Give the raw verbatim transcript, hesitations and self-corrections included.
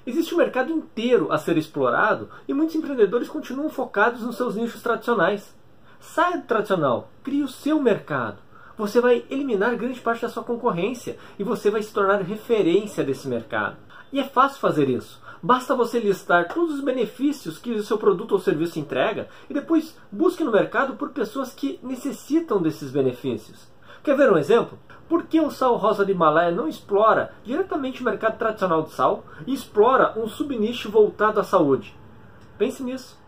Existe um mercado inteiro a ser explorado e muitos empreendedores continuam focados nos seus nichos tradicionais. Saia do tradicional, crie o seu mercado. Você vai eliminar grande parte da sua concorrência e você vai se tornar referência desse mercado. E é fácil fazer isso. Basta você listar todos os benefícios que o seu produto ou serviço entrega e depois busque no mercado por pessoas que necessitam desses benefícios. Quer ver um exemplo? Por que o sal rosa do Himalaia não explora diretamente o mercado tradicional de sal e explora um subnicho voltado à saúde? Pense nisso.